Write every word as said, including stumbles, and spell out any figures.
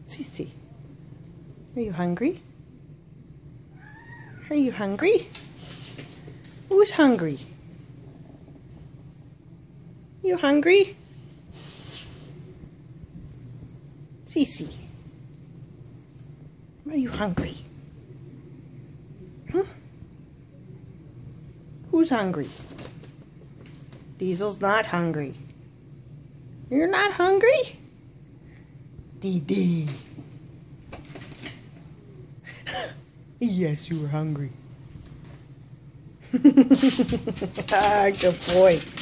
Sisi, are you hungry? Are you hungry? Who's hungry? You hungry? Sisi, are you hungry? Huh? Who's hungry? Diesel's not hungry. You're not hungry? Deedee. Yes, you were hungry. Ah, good boy.